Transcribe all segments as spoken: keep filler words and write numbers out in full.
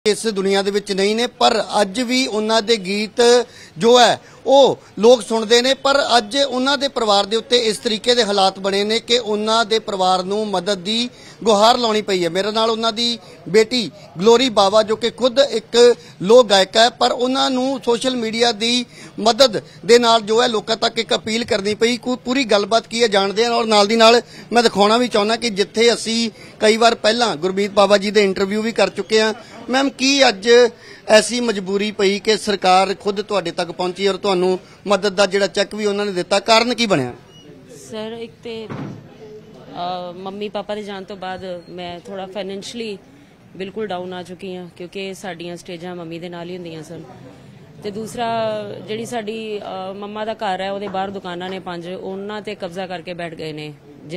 इस दुनिया दे विच नहीं ने पर अज भी उन्हां दे गीत जो है वो लोग सुनते हैं। पर अज उन्हां दे परिवार दे उत्ते इस तरीके दे हालात बने ने कि उन्हां दे परिवार नूं मदद दी गुहार लाउणी पई है। मेरे नाल उन्हां दी बेटी ग्लोरी बावा जो कि खुद एक लोक गायक है, पर उन्हां नूं सोशल मीडिया दी मदद दे नाल जो है लोकां तक एक अपील करनी पई। पूरी गलबात की है जानते हैं और नाल दी नाल मैं दिखाउणा भी चाहुंदा कि जिथे असीं कई बार पहलां गुरमीत बाबा जी दे इंटरव्यू भी कर चुके हैं। मैम की अज ऐसी मजबूरी पई कि सरकार खुद तुहाडे तक पहुंची और तुहानू मदद दा जिहड़ा चैक भी उन्होंने दिता, कारण की बनिया? सर एक ते मम्मी पापा दे जान तो बाद मैं थोड़ा फाइनैंशियली बिल्कुल डाउन आ चुकी हाँ, क्योंकि साडियां स्टेजां मम्मी दे नाल ही हुंदियां सन। ते दूसरा जिहड़ी साडी मम्मा दा घर है उहदे बाहर दुकानां ने पंज, उन्हां ते कब्जा करके बैठ गए ने।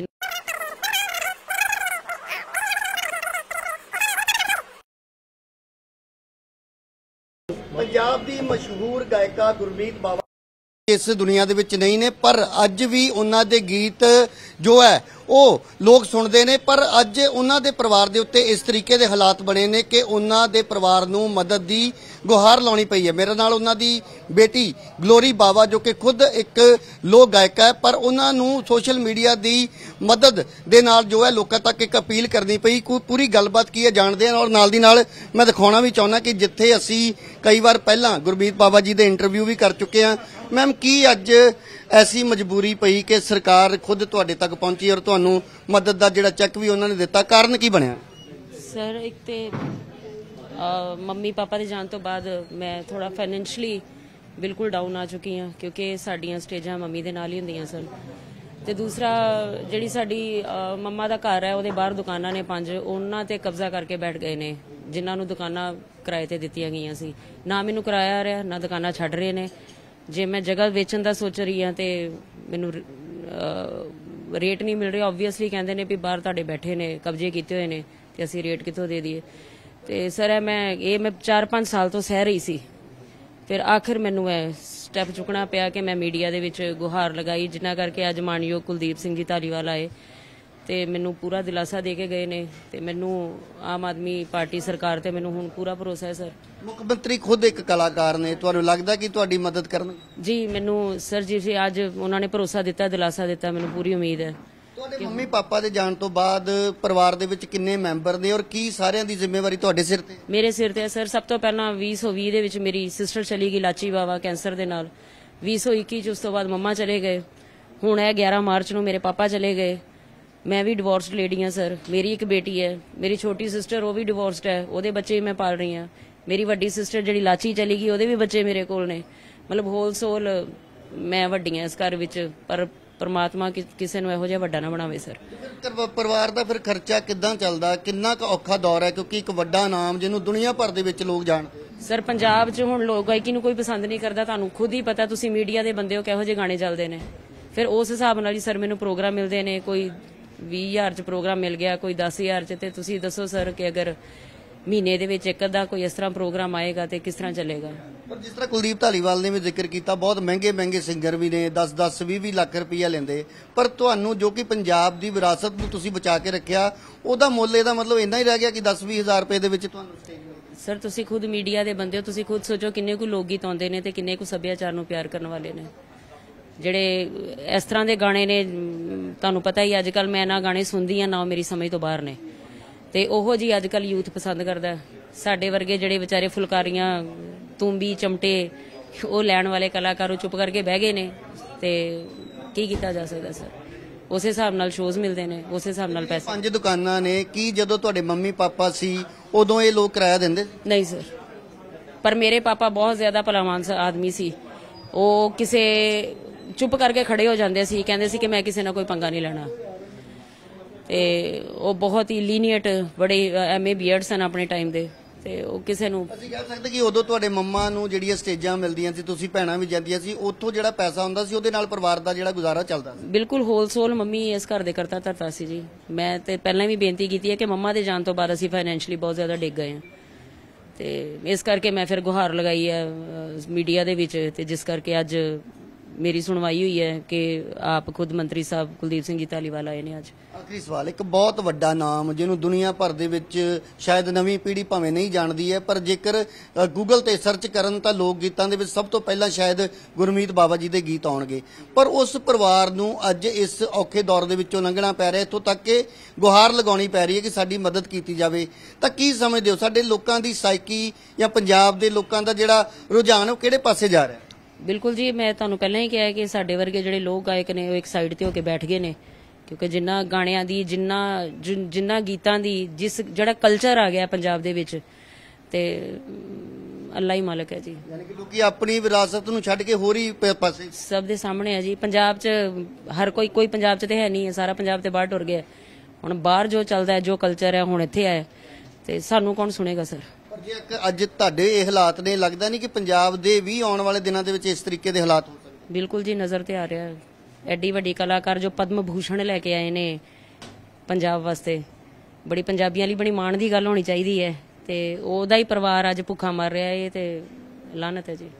पंजाब दी मशहूर गायिका गुरमीत बावा इस दुनिया दे विच नहीं ने, पर अज भी उन्हां दे गीत जो है वो लोग सुनते हैं। पर अज उन्हां दे परिवार दे उत्ते इस तरीके दे हालात बने ने कि उन्हां दे परिवार नूं मदद दी गुहार लाउणी पई है। मेरे नाल उन्हां दी बेटी ग्लोरी बावा जो कि खुद एक लोक गायक है, पर उन्हां नूं सोशल मीडिया दी मदद दे नाल जो है लोकां तक एक अपील करनी पई। पूरी गलबात की है जानते हैं और नाल दी नाल मैं दिखाउणा भी चाहुंदा कि जिथे असीं कई बार पहलां गुरमीत बाबा जी दे इंटरव्यू भी कर चुके हैं। मैम की अज ऐसी मजबूरी पई कि सरकार खुद तुहाडे तक पहुंची और तुहानू मदद दा जिहड़ा चैक भी उन्होंने दिता, कारण की बनिया? सर एक ते मम्मी पापा दे जान तो बाद मैं थोड़ा फाइनैंशियली बिल्कुल डाउन आ चुकी हाँ, क्योंकि साडियां स्टेजां मम्मी दे नाल ही हुंदियां सन। ते दूसरा जिहड़ी साडी मम्मा दा घर है उहदे बाहर दुकानां ने पंज, उन्हां ते कब्जा करके बैठ गए ने, जिन्हां नूं दुकानां किराए ते दित्तियां गईयां सी। ना मैनूं किराया आ रहा ना दुकानां छड्ड रहे ने। जे मैं जगह वेचण दा सोच रही हाँ तो मैनूं रेट नहीं मिल रहा। ओबवियसली कहते हैं भी बाहर तुहाडे बैठे ने कब्जे किए हुए ने ते असीं रेट कित्थों दे दईए। तो सर मैं ये मैं चार पांच साल तो सह रही सी, फिर आखिर मैनूं ए स्टैप चुकना पिया कि मैं मीडिया दे विच गुहार लगाई, जिन्ना करके अज मानयोग कुलदीप सिंह जी धालीवाल आए ते मैनूं पूरा दिलासा दे के गए ने। ते मैनूं आम आदमी पार्टी सरकार ते मैनूं हुण पूरा भरोसा है। सर मुख्यमंत्री खुद एक कलाकार ने, तुहानूं लगदा कि तुहाडी मदद करन? जी मैनूं सर जी जी अज उन्होंने भरोसा दिता, दिलासा दिता, मैनूं पूरी उम्मीद है। तुहाडे मम्मी पापा दे जाण तो बाद परिवार दे विच किन्ने मैंबर ने और की सारियां दी जिम्मेवारी तुहाडे सिर ते? मेरे सिर ते सर सब तो पहला भी सौ भी दे विच मेरी सिस्टर चली गई लाची बावा कैंसर दे नाल, भी सौ इक्की च उस तो बाद मम्मा चले गए, हुण है ग्यारह मार्च नूं मेरे पापा चले गए। मैं भी डिवोर्सड लेडी हाँ सर, मेरी एक बेटी है, मेरी छोटी सिस्टर वो भी डिवोर्सड है, ਉਹਦੇ ਬੱਚੇ मैं पाल रही हाँ। मेरी वड्डी सिस्टर ਜਿਹੜੀ लाची चली गई ਉਹਦੇ भी बच्चे मेरे कोल ने। मतलब होल सोल मैं वड्डी हाँ इस घर विच, पर परमात्मा किसी ਨੂੰ ਇਹੋ ਜਿਹਾ ਵੱਡਾ ਨਾ ਬਣਾਵੇ। ਸਰ ਪਰਿਵਾਰ ਦਾ ਫਿਰ ਖਰਚਾ ਕਿੱਦਾਂ ਚੱਲਦਾ, ਕਿੰਨਾ ਕੁ ਔਖਾ ਦੌਰ ਹੈ ਕਿਉਂਕਿ ਇੱਕ ਵੱਡਾ ਨਾਮ ਜਿਹਨੂੰ ਦੁਨੀਆ ਭਰ ਦੇ ਵਿੱਚ ਲੋਕ ਜਾਣ? ਸਰ ਪੰਜਾਬ 'ਚ ਹੁਣ ਲੋਕ ਗਾਇਕੀ ਨੂੰ ਕੋਈ ਪਸੰਦ ਨਹੀਂ ਕਰਦਾ, ਤੁਹਾਨੂੰ ਖੁਦ ਹੀ ਪਤਾ, ਤੁਸੀਂ ਮੀਡੀਆ ਦੇ ਬੰਦੇ ਹੋ, ਕਿਹੋ ਜਿਹੇ ਗਾਣੇ ਚੱਲਦੇ ਨੇ। ਫਿਰ ਉਸ ਹਿਸਾਬ ਨਾਲ ਹੀ ਸਰ ਮੈਨੂੰ ਪ੍ਰੋਗਰਾਮ ਮਿਲਦੇ ਨੇ, ਕੋਈ ਵੀਹ ਹਜ਼ਾਰ 'ਚ ਪ੍ਰੋਗਰਾਮ ਮਿਲ ਗਿਆ, ਕੋਈ ਦਸ ਹਜ਼ਾਰ 'ਚ। ਤੇ ਤੁਸੀਂ ਦੱਸੋ ਸਰ ਕਿ ਅਗਰ ਮਹੀਨੇ ਦੇ ਵਿੱਚ ਇੱਕ ਅੱਧਾ ਕੋਈ ਇਸ ਤਰ੍ਹਾਂ ਪ੍ਰੋਗਰਾਮ ਆਏਗਾ ਤੇ ਕਿਸ ਤਰ੍ਹਾਂ ਚੱਲੇਗਾ? ਪਰ ਜਿਸ ਤਰ੍ਹਾਂ ਕੁਲਦੀਪ ਧਾਲੀਵਾਲ ਨੇ ਵੀ ਜ਼ਿਕਰ ਕੀਤਾ, ਬਹੁਤ ਮਹਿੰਗੇ ਮਹਿੰਗੇ ਸਿੰਗਰ ਵੀ ਨੇ, ਦਸ ਦਸ ਵੀਹ ਵੀਹ ਲੱਖ ਰੁਪਈਆ ਲੈਂਦੇ, ਪਰ ਤੁਹਾਨੂੰ ਜੋ ਕਿ ਪੰਜਾਬ ਦੀ ਵਿਰਾਸਤ ਨੂੰ ਤੁਸੀਂ ਬਚਾ ਕੇ ਰੱਖਿਆ, ਉਹਦਾ ਮੁੱਲ ਇਹਦਾ ਮਤਲਬ ਇੰਨਾ ਹੀ ਰਹਿ ਗਿਆ ਕਿ ਦਸ ਵੀਹ ਹਜ਼ਾਰ ਰੁਪਏ ਦੇ ਵਿੱਚ ਤੁਹਾਨੂੰ ਸਟੇਜ ਮਿਲ? ਸਰ ਤੁਸੀਂ ਖੁਦ ਮੀਡੀਆ ਦੇ ਬੰਦੇ ਹੋ, ਤੁਸੀਂ ਖੁਦ ਸੋਚੋ ਕਿੰਨੇ ਕੁ ਲੋਕ ਗੀਤ ਆਉਂਦੇ ਨੇ ਤੇ ਕਿੰਨੇ ਕੁ ਸੱਭਿਆਚਾਰ ਨੂੰ ਪਿਆਰ ਕਰਨ ਵਾਲੇ ਨੇ। ਜਿਹੜੇ ਇਸ ਤਰ੍ਹਾਂ ਦੇ ਗਾਣੇ ਨੇ, ਤੁਹਾਨੂੰ ਪਤਾ ਹੀ ਅੱਜ ਕੱਲ੍ਹ ਮੈਂ ਨਾ ਗਾਣੇ ਸੁਣਦੀ ਹਾਂ ਨਾ ਮੇਰੀ ਸਮਝ ਤੋਂ ਬਾਹਰ ਨੇ, ਤੇ ਉਹੋ ਜੀ ਅੱਜ ਕੱਲ੍ਹ ਯੂਥ ਪਸੰਦ ਕਰਦਾ। ਸਾਡੇ ਵਰਗੇ ਜਿਹੜੇ ਵਿਚਾਰੇ ਫੁਲਕਾਰੀਆਂ ਤੂੰਬੀ ਚਮਟੇ ਉਹ ਲੈਣ ਵਾਲੇ ਕਲਾਕਾਰ ਉਹ ਚੁੱਪ ਕਰਕੇ ਬਹਿ ਗਏ ਨੇ, ਤੇ ਕੀ ਕੀਤਾ ਜਾ ਸਕਦਾ ਸਰ? ਉਸੇ ਹਿਸਾਬ ਨਾਲ ਸ਼ੋਜ਼ ਮਿਲਦੇ ਨੇ, ਉਸੇ ਹਿਸਾਬ ਨਾਲ ਪੈਸੇ। ਪੰਜ ਦੁਕਾਨਾਂ ਨੇ, ਕੀ ਜਦੋਂ ਤੁਹਾਡੇ ਮੰਮੀ ਪਾਪਾ ਸੀ ਉਦੋਂ ਇਹ ਲੋਕ ਕਿਰਾਇਆ ਦਿੰਦੇ? ਨਹੀਂ ਸਰ, ਪਰ ਮੇਰੇ ਪਾਪਾ ਬਹੁਤ ਜ਼ਿਆਦਾ ਭਲਾਵਾਨ ਆਦਮੀ ਸੀ, ਉਹ ਕਿਸੇ ਚੁੱਪ ਕਰਕੇ ਖੜੇ ਹੋ ਜਾਂਦੇ ਸੀ, ਕਹਿੰਦੇ ਸੀ ਕਿ ਮੈਂ ਕਿਸੇ ਨਾਲ ਕੋਈ ਪੰਗਾ ਨਹੀਂ ਲੈਣਾ। ਤੇ ਉਹ ਬਹੁਤ ਹੀ ਲੀਨੀਅਟ, ਬੜੇ ਐਮ ਏ ਬੀ ਐਡ ਸਨ ਆਪਣੇ ਟਾਈਮ ਦੇ, ਤੇ ਉਹ ਕਿਸੇ ਨੂੰ ਅਸੀਂ ਕਹਿ ਸਕਦੇ ਕਿ ਉਦੋਂ ਤੁਹਾਡੇ ਮੰਮਾ ਨੂੰ ਜਿਹੜੀਆਂ ਸਟੇਜਾਂ ਮਿਲਦੀਆਂ ਸੀ, ਤੁਸੀਂ ਭੈਣਾਂ ਵੀ ਜਾਂਦੀਆਂ ਸੀ, ਉੱਥੋਂ ਜਿਹੜਾ ਪੈਸਾ ਹੁੰਦਾ ਸੀ ਉਹਦੇ ਨਾਲ ਪਰਿਵਾਰ ਦਾ ਜਿਹੜਾ ਗੁਜ਼ਾਰਾ ਚੱਲਦਾ ਸੀ? ਬਿਲਕੁਲ ਹੋਲ ਸੋਲ ਮੰਮੀ ਇਸ ਘਰ ਦੇ ਕਰਤਾ ਧਰਤਾ ਸੀ ਜੀ। ਮੈਂ ਤੇ ਪਹਿਲਾਂ ਵੀ ਬੇਨਤੀ ਕੀਤੀ ਹੈ ਕਿ ਮੰਮਾ ਦੇ ਜਾਣ ਤੋਂ ਬਾਅਦ ਅਸੀਂ ਫਾਈਨੈਂਸ਼ਲੀ ਬਹੁਤ ਜ਼ਿਆਦਾ ਡਿੱਗ ਗਏ ਹਾਂ, ਤੇ ਇਸ ਕਰਕੇ ਮੈਂ ਫਿਰ ਗੁਹਾਰ ਲਗਾਈ ਹੈ ਮੀਡੀਆ ਦੇ ਵਿੱਚ, ਤੇ ਜਿਸ ਕਰਕੇ ਅੱਜ ਮੇਰੀ ਸੁਣਵਾਈ ਹੋਈ ਹੈ ਕਿ ਆਪ ਖੁਦ ਮੰਤਰੀ ਸਾਹਿਬ ਕੁਲਦੀਪ ਸਿੰਘ ਜੀ ਧਾਲੀਵਾਲ ਆਏ ਨੇ ਅੱਜ। ਆਖਰੀ ਸਵਾਲ, ਇੱਕ ਬਹੁਤ ਵੱਡਾ ਨਾਮ ਜਿਹਨੂੰ ਦੁਨੀਆ ਭਰ ਦੇ ਵਿੱਚ ਸ਼ਾਇਦ ਨਵੀਂ ਪੀੜ੍ਹੀ ਭਾਵੇਂ ਨਹੀਂ ਜਾਣਦੀ ਹੈ, ਪਰ ਜੇਕਰ ਅ, ਗੂਗਲ ਤੇ ਸਰਚ ਕਰਨ ਤਾਂ ਲੋਕ ਗੀਤਾਂ ਦੇ ਵਿੱਚ ਸਭ ਤੋਂ ਪਹਿਲਾਂ ਸ਼ਾਇਦ ਗੁਰਮੀਤ ਬਾਵਾ ਜੀ ਦੇ ਗੀਤ ਆਉਣਗੇ। ਪਰ ਉਸ ਪਰਿਵਾਰ ਨੂੰ ਅੱਜ ਇਸ ਔਖੇ ਦੌਰ ਦੇ ਵਿੱਚੋਂ ਲੰਘਣਾ ਪੈ ਰਿਹਾ, ਇੱਥੋਂ ਤੱਕ ਕਿ ਗੁਹਾਰ ਲਗਾਉਣੀ ਪੈ ਰਹੀ ਹੈ ਕਿ ਸਾਡੀ ਮਦਦ ਕੀਤੀ ਜਾਵੇ। ਤਾਂ ਕੀ ਸਮਝਦੇ ਹੋ ਸਾਡੇ ਲੋਕਾਂ ਦੀ ਸਾਈਕੀ ਜਾਂ ਪੰਜਾਬ ਦੇ ਲੋਕਾਂ ਦਾ ਜਿਹੜਾ ਰੁਝਾਨ ਉਹ ਕਿਹੜੇ ਪਾਸੇ ਜਾ ਰਿਹਾ? ਬਿਲਕੁਲ ਜੀ, ਮੈਂ ਤੁਹਾਨੂੰ ਪਹਿਲਾਂ ਹੀ ਕਿਹਾ ਕਿ ਸਾਡੇ ਵਰਗੇ ਜਿਹੜੇ ਲੋਕ ਗਾਇਕ ਨੇ ਉਹ ਇੱਕ ਸਾਈਡ ਤੇ ਹੋ ਕੇ ਬੈਠ ਗਏ ਨੇ, ਕਿਉਂਕਿ ਜਿੰਨਾ ਗਾਣਿਆਂ ਦੀ ਜਿੰਨਾ ਜਿ- ਜਿੰਨਾ ਗੀਤਾਂ ਦੀ ਜਿਸ ਜਿਹੜਾ ਕਲਚਰ ਆ ਗਿਆ ਪੰਜਾਬ ਦੇ ਵਿੱਚ, ਤੇ ਅੱਲਾ ਹੀ ਮਾਲਕ ਹੈ ਜੀ। ਯਾਨੀ ਕਿ ਲੋਕੀ ਆਪਣੀ ਵਿਰਾਸਤ ਨੂੰ ਛੱਡ ਕੇ ਹੋਰ ਹੀ ਪ- ਪਾਸੇ ਸਭ ਦੇ ਸਾਹਮਣੇ ਹੈ ਜੀ। ਪੰਜਾਬ 'ਚ ਹਰ ਕੋਈ ਕੋਈ ਪੰਜਾਬ 'ਚ ਤੇ ਹੈ ਨਹੀਂ ਹੈ, ਸਾਰਾ ਪੰਜਾਬ ਤੇ ਬਾਹਰ ਟੁਰ ਗਿਆ। ਹੁਣ ਬਾਹਰ ਜੋ ਚੱਲਦਾ ਹੈ, ਜੋ ਕਲਚਰ ਹੈ, ਹੁਣ ਇੱਥੇ ਆਇਆ ਤੇ ਸਾਨੂੰ ਕੌਣ ਸੁਣੇਗਾ ਸਰ? ਪਰ ਜੇ ਇੱਕ ਅੱਜ ਤੁਹਾਡੇ ਇਹ ਹਾਲਾਤ ਨੇ, ਲੱਗਦਾ ਨਹੀਂ ਕਿ ਪੰਜਾਬ ਦੇ ਵੀ ਆਉਣ ਵਾਲੇ ਦਿਨਾਂ ਦੇ ਵਿੱਚ ਇਸ ਤਰੀਕੇ ਦੇ ਹਾਲਾਤ ਹੋ ਸਕਦੇ? ਬਿਲਕੁਲ ਜੀ, ਨਜ਼ਰ ਤੇ ਆ ਰਿਹਾ ਹੈ। ਐਡੀ ਵੱਡੀ ਕਲਾਕਾਰ ਜੋ ਪਦਮ ਭੂਸ਼ਣ ਲੈ ਕੇ ਆਏ ਨੇ ਪੰਜਾਬ ਵਾਸਤੇ, ਬੜੀ ਪੰਜਾਬੀਆਂ ਲਈ ਬੜੀ ਮਾਣ ਦੀ ਗੱਲ ਹੋਣੀ ਚਾਹੀਦੀ ਹੈ, ਤੇ ਉਹਦਾ ਹੀ ਪਰਿਵਾਰ ਅੱਜ ਭੁੱਖਾ ਮਰ ਰਿਹਾ ਹੈ, ਤੇ ਲਾਹਨਤ ਹੈ ਜੀ।